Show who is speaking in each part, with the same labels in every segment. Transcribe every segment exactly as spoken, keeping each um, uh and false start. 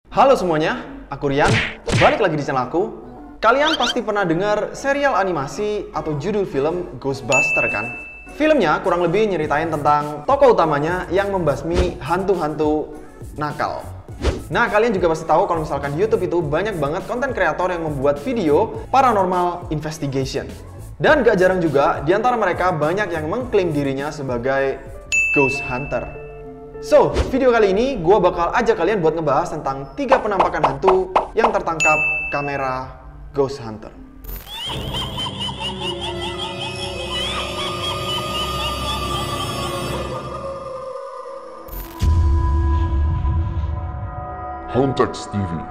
Speaker 1: Halo semuanya, aku Rian, balik lagi di channel aku. Kalian pasti pernah dengar serial animasi atau judul film Ghostbusters kan? Filmnya kurang lebih nyeritain tentang tokoh utamanya yang membasmi hantu-hantu nakal. Nah, kalian juga pasti tahu kalau misalkan di YouTube itu banyak banget konten kreator yang membuat video paranormal investigation. Dan gak jarang juga, di antara mereka banyak yang mengklaim dirinya sebagai ghost hunter. So, video kali ini gue bakal ajak kalian buat ngebahas tentang tiga penampakan hantu yang tertangkap kamera ghost hunter.
Speaker 2: Hauntex T V.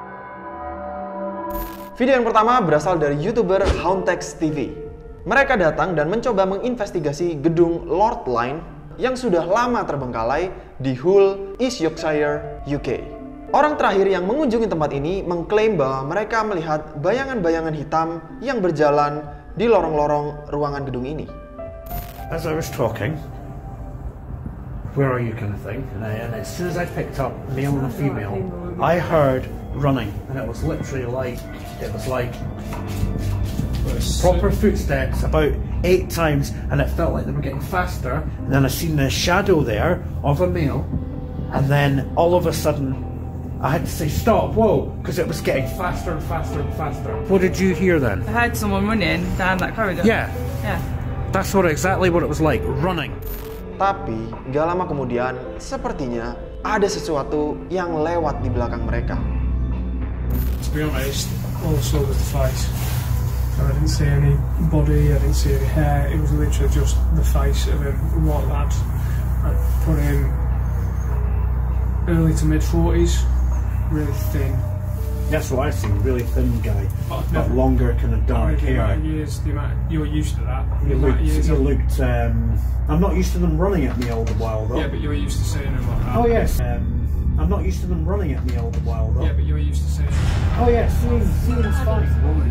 Speaker 1: Video yang pertama berasal dari YouTuber Hauntex T V. Mereka datang dan mencoba menginvestigasi gedung Lord Line yang sudah lama terbengkalai di Hull, East Yorkshire, U K. Orang terakhir yang mengunjungi tempat ini mengklaim bahwa mereka melihat bayangan-bayangan hitam yang berjalan di lorong-lorong ruangan gedung ini.
Speaker 3: As I was talking, where are you kind of thing, and, I, and as soon as I picked up male and female, I heard running, and it was literally like, it was like proper footsteps about eight times, and it felt like they were getting faster, and then I seen the shadow there of a male, and then all of a sudden I had to say stop, whoa, because it was getting faster and faster and faster. What did you hear then?
Speaker 4: I heard someone running down that corridor.
Speaker 3: Yeah,
Speaker 4: Yeah.
Speaker 3: that's what exactly what it was like, running.
Speaker 1: Tapi, gak lama kemudian, sepertinya ada sesuatu yang lewat di belakang mereka.
Speaker 5: To be honest, all I saw was the face. I didn't see any body, I didn't see any hair, it was literally just the face of a white lad. I'd put him early to mid forties, really thin.
Speaker 3: That's what I seen, really thin guy,
Speaker 5: But
Speaker 3: but longer kind of dark
Speaker 5: the
Speaker 3: hair.
Speaker 5: amount of years, the amount, you're used to that.
Speaker 3: You
Speaker 5: The amount
Speaker 3: looked,
Speaker 5: of years
Speaker 3: you
Speaker 5: of-
Speaker 3: looked um, I'm not used to them running at me all the while though.
Speaker 5: Yeah, but you're used to seeing him like that.
Speaker 3: Oh yes. Um, I'm not used to them running at me all the while though.
Speaker 5: Yeah, but you're used to seeing him.
Speaker 3: Oh yeah, seeing, seeing's fine.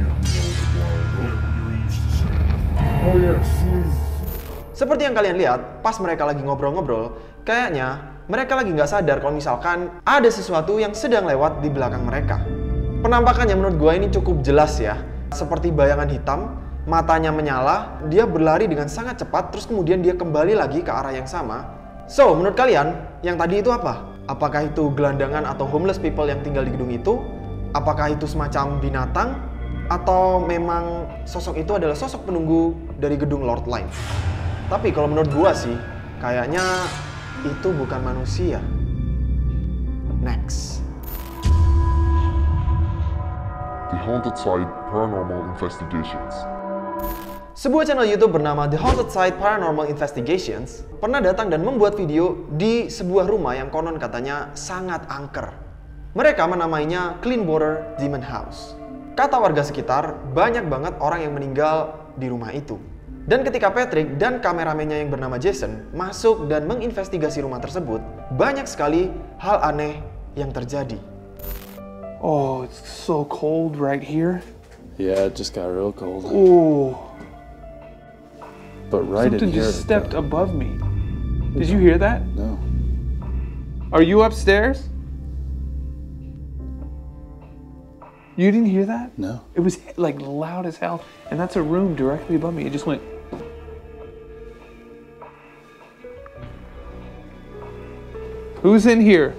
Speaker 3: Oh yeah, seeing.
Speaker 1: Seperti yang kalian lihat, pas mereka lagi ngobrol-ngobrol, kayaknya mereka lagi nggak sadar kalau misalkan ada sesuatu yang sedang lewat di belakang mereka. Penampakannya menurut gue ini cukup jelas ya. Seperti bayangan hitam, matanya menyala, dia berlari dengan sangat cepat, terus kemudian dia kembali lagi ke arah yang sama. So, menurut kalian, yang tadi itu apa? Apakah itu gelandangan atau homeless people yang tinggal di gedung itu? Apakah itu semacam binatang? Atau memang sosok itu adalah sosok penunggu dari gedung Lord Line? Tapi kalau menurut gua sih, kayaknya itu bukan manusia. Next.
Speaker 2: The Haunted Site Paranormal Investigations.
Speaker 1: Sebuah channel YouTube bernama The Haunted Site Paranormal Investigations pernah datang dan membuat video di sebuah rumah yang konon katanya sangat angker. Mereka menamainya Cleanwater Demon House. Kata warga sekitar, banyak banget orang yang meninggal di rumah itu. Dan ketika Patrick dan kameramennya yang bernama Jason masuk dan menginvestigasi rumah tersebut, banyak sekali hal aneh yang terjadi.
Speaker 6: Oh, it's so cold right here.
Speaker 7: Yeah, it just got real cold.
Speaker 6: Oh,
Speaker 7: But right
Speaker 6: something
Speaker 7: in here.
Speaker 6: just stepped above me. Did you hear that?
Speaker 7: No.
Speaker 6: Are you upstairs? You didn't hear that?
Speaker 7: No.
Speaker 6: It was like loud as hell, and that's a room directly above me. It just went. Who's in here?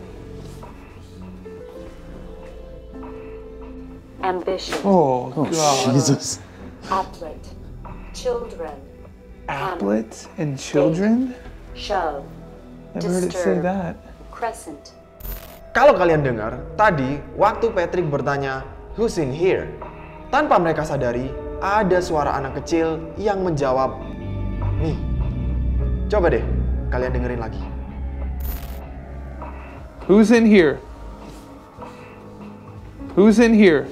Speaker 8: Ambition,
Speaker 6: Oh,
Speaker 7: Oh,
Speaker 6: God.
Speaker 7: Jesus.
Speaker 8: applet, children,
Speaker 6: Applets and children?
Speaker 8: shove,
Speaker 6: Never heard it say
Speaker 8: disturb,
Speaker 6: that.
Speaker 8: crescent,
Speaker 1: Kalau kalian dengar, tadi waktu Patrick bertanya, "Who's in here?" Tanpa mereka sadari, ada suara anak kecil yang menjawab, "Nih." Coba deh, kalian dengerin lagi.
Speaker 6: Who's in here? Who's in here?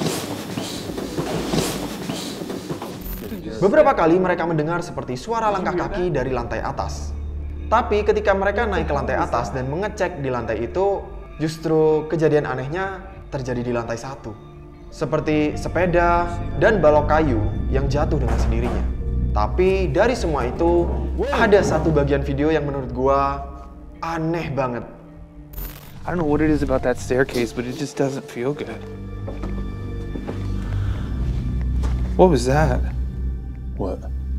Speaker 1: Beberapa kali mereka mendengar seperti suara langkah kaki dari lantai atas. Tapi ketika mereka naik ke lantai atas dan mengecek di lantai itu, justru kejadian anehnya terjadi di lantai satu. Seperti sepeda dan balok kayu yang jatuh dengan sendirinya. Tapi dari semua itu, ada satu bagian video yang menurut gua aneh banget.
Speaker 6: I don't know what it is about that staircase, but it just doesn't feel good. What was that?
Speaker 7: What?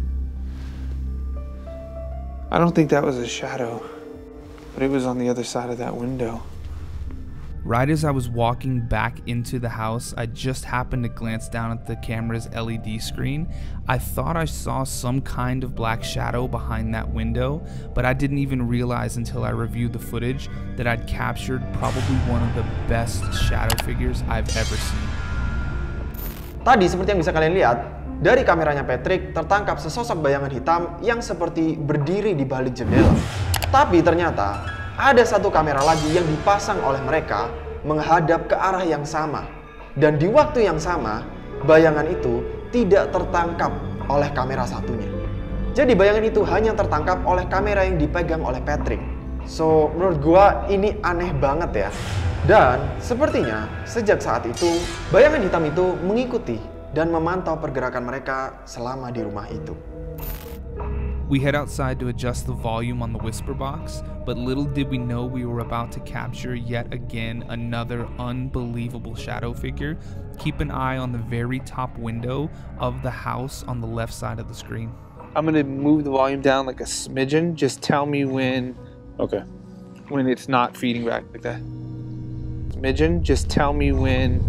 Speaker 6: I don't think that was a shadow, but it was on the other side of that window.
Speaker 9: Right as I was walking back into the house, I just happened to glance down at the camera's L E D screen. I thought I saw some kind of black shadow behind that window, but I didn't even realize until I reviewed the footage that I'd captured probably one of the best shadow figures I've ever seen.
Speaker 1: Tadi seperti yang bisa kalian lihat, dari kameranya Patrick tertangkap sesosok bayangan hitam yang seperti berdiri di balik jendela. Tapi ternyata ada satu kamera lagi yang dipasang oleh mereka menghadap ke arah yang sama. Dan di waktu yang sama, bayangan itu tidak tertangkap oleh kamera satunya. Jadi bayangan itu hanya tertangkap oleh kamera yang dipegang oleh Patrick. So, menurut gua ini aneh banget ya. Dan sepertinya sejak saat itu, bayangan hitam itu mengikuti dan memantau pergerakan mereka selama di rumah itu.
Speaker 9: We head outside to adjust the volume on the whisper box, but little did we know we were about to capture yet again another unbelievable shadow figure. Keep an eye on the very top window of the house on the left side of the screen.
Speaker 6: I'm gonna move the volume down like a smidgen. Just tell me when,
Speaker 7: Okay.
Speaker 6: when it's not feeding back like that. Smidgen, just tell me when,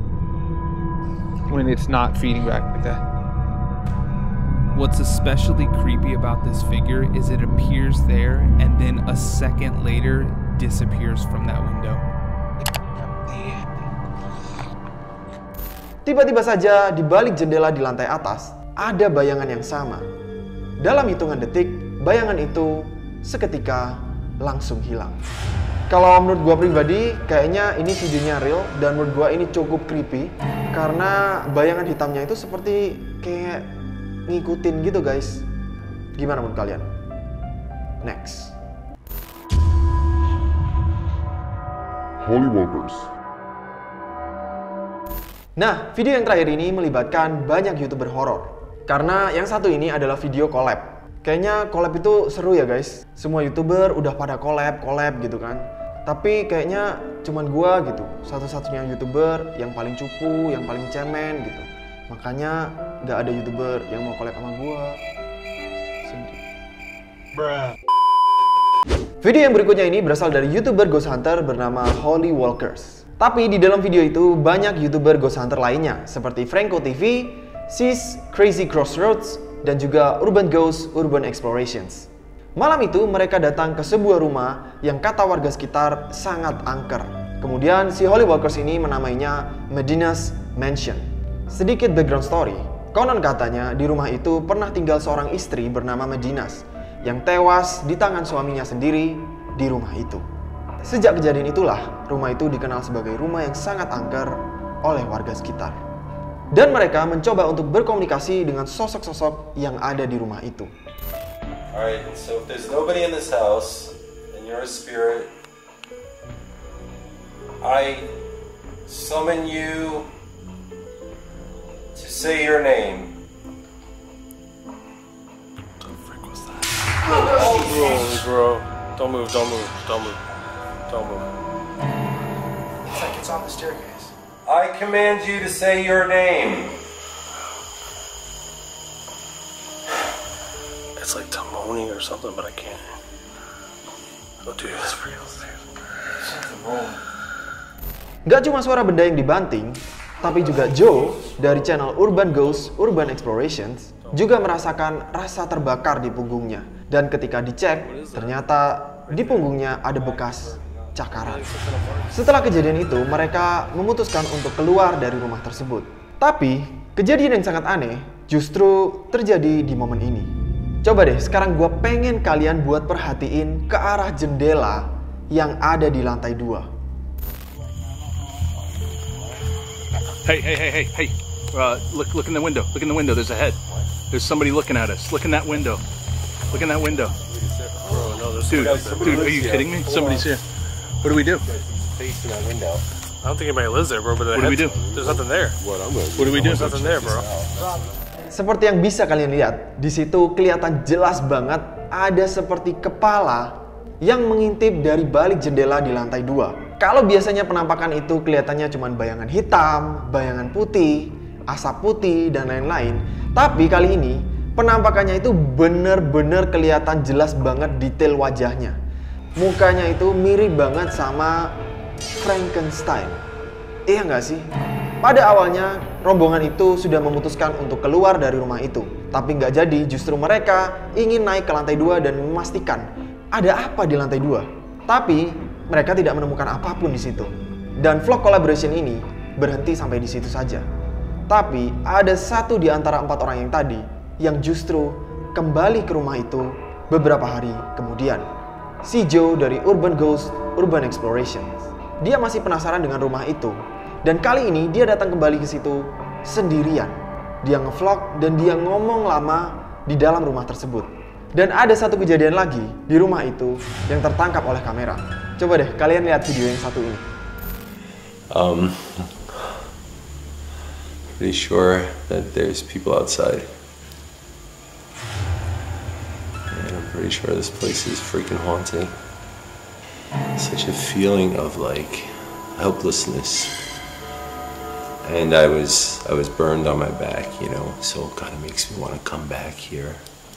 Speaker 6: when it's not feeding back like that.
Speaker 9: What's especially creepy about this figure is it appears there and then a second later disappears from that window.
Speaker 1: Tiba-tiba saja di balik jendela di lantai atas ada bayangan yang sama. Dalam hitungan detik, bayangan itu seketika langsung hilang. Kalau menurut gua pribadi, kayaknya ini videonya real dan menurut gua ini cukup creepy karena bayangan hitamnya itu seperti kayak ngikutin gitu guys. Gimana menurut kalian? Next.
Speaker 2: Holy Walkers.
Speaker 1: Nah, video yang terakhir ini melibatkan banyak YouTuber horor. Karena yang satu ini adalah video collab. Kayaknya collab itu seru ya guys. Semua YouTuber udah pada collab, collab gitu kan. Tapi kayaknya cuman gua gitu, satu-satunya YouTuber yang paling cupu, yang paling cemen gitu. Makanya gak ada YouTuber yang mau collab sama gua. Sedih. Bruh. Video yang berikutnya ini berasal dari YouTuber Ghost Hunter bernama Holy Walkers. Tapi di dalam video itu banyak YouTuber Ghost Hunter lainnya seperti Franco T V, Sis, Crazy Crossroads, dan juga Urban Ghost, Urban Explorations. Malam itu mereka datang ke sebuah rumah yang kata warga sekitar sangat angker. Kemudian si Holy Walkers ini menamainya Medina's Mansion. Sedikit background story, konon katanya di rumah itu pernah tinggal seorang istri bernama Medinas yang tewas di tangan suaminya sendiri di rumah itu. Sejak kejadian itulah, rumah itu dikenal sebagai rumah yang sangat angker oleh warga sekitar. Dan mereka mencoba untuk berkomunikasi dengan sosok-sosok yang ada di rumah itu.
Speaker 10: Alright, so if there's nobody in this house, and you're a spirit, I summon you to say your name.
Speaker 7: What the frick was that? Oh, bro. Don't move, don't move, don't move. Don't move.
Speaker 11: It's like it's on the staircase.
Speaker 10: I command you to say your name.
Speaker 7: It's like Timoni or something, but I can't. Oh, dude, it's real.
Speaker 10: Something wrong.
Speaker 1: Gak cuma suara benda yang dibanting, tapi juga Joe dari channel Urban Ghost, Urban Explorations juga merasakan rasa terbakar di punggungnya. Dan ketika dicek, ternyata di punggungnya ada bekas cakaran. Setelah kejadian itu, mereka memutuskan untuk keluar dari rumah tersebut. Tapi, kejadian yang sangat aneh justru terjadi di momen ini. Coba deh, sekarang gue pengen kalian buat perhatiin ke arah jendela yang ada di lantai dua.
Speaker 7: Hey, hey, hey, hey, hey. Uh, look, look in the window. Look in the window. There's a head. There's somebody looking at us. Look in that window. Look in that window.
Speaker 10: Bro, no, there's
Speaker 7: Dude, dude, are you kidding me? Somebody's here. What do we do?
Speaker 10: Face in that window.
Speaker 7: I don't think anybody lives there, bro. But what do we do? There's nothing there.
Speaker 10: What I'm gonna
Speaker 7: What do we do?
Speaker 10: There's nothing there, bro.
Speaker 1: Seperti yang bisa kalian lihat, di situ kelihatan jelas banget ada seperti kepala yang mengintip dari balik jendela di lantai dua. Kalau biasanya penampakan itu kelihatannya cuma bayangan hitam, bayangan putih, asap putih, dan lain-lain. Tapi kali ini penampakannya itu bener-bener kelihatan jelas banget detail wajahnya. Mukanya itu mirip banget sama Frankenstein. Iya nggak sih? Pada awalnya rombongan itu sudah memutuskan untuk keluar dari rumah itu. Tapi nggak jadi, justru mereka ingin naik ke lantai dua dan memastikan ada apa di lantai dua. Tapi mereka tidak menemukan apapun di situ. Dan vlog collaboration ini berhenti sampai di situ saja. Tapi ada satu di antara empat orang yang tadi yang justru kembali ke rumah itu beberapa hari kemudian. Si Joe dari Urban Ghost Urban Exploration. Dia masih penasaran dengan rumah itu. Dan kali ini dia datang kembali ke situ sendirian. Dia ngevlog dan dia ngomong lama di dalam rumah tersebut. Dan ada satu kejadian lagi di rumah itu yang tertangkap oleh kamera. Coba deh kalian lihat video yang satu ini.
Speaker 10: Um, pretty sure that there's people outside. And I'm pretty sure this place is freaking haunting. Such a feeling of like helplessness. And I was I was burned on my back, you know, so it kind of makes me want to come back here.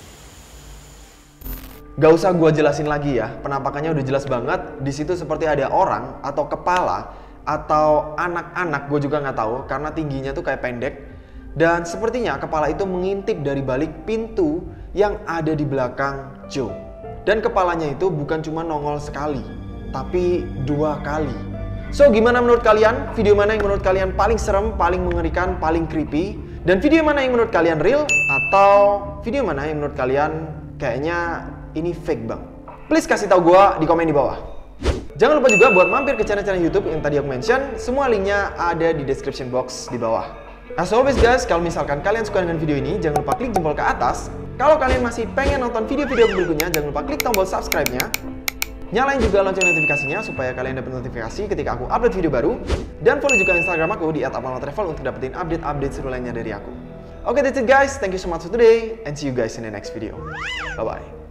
Speaker 1: Gak usah gue jelasin lagi ya, penampakannya udah jelas banget. Di situ seperti ada orang atau kepala atau anak-anak, gue juga nggak tahu karena tingginya tuh kayak pendek. Dan sepertinya kepala itu mengintip dari balik pintu yang ada di belakang Joe. Dan kepalanya itu bukan cuma nongol sekali, tapi dua kali. So gimana menurut kalian? Video mana yang menurut kalian paling serem, paling mengerikan, paling creepy? Dan video mana yang menurut kalian real? Atau video mana yang menurut kalian kayaknya ini fake bang? Please kasih tahu gue di komen di bawah. Jangan lupa juga buat mampir ke channel-channel YouTube yang tadi aku mention. Semua linknya ada di description box di bawah. As always guys, kalau misalkan kalian suka dengan video ini, jangan lupa klik jempol ke atas. Kalau kalian masih pengen nonton video-video berikutnya, jangan lupa klik tombol subscribe-nya. Nyalain juga lonceng notifikasinya supaya kalian dapat notifikasi ketika aku upload video baru. Dan follow juga Instagram aku di at apmalno travel untuk dapetin update-update seru lainnya dari aku. Oke, okay, that's it guys. Thank you so much for today and see you guys in the next video. Bye-bye.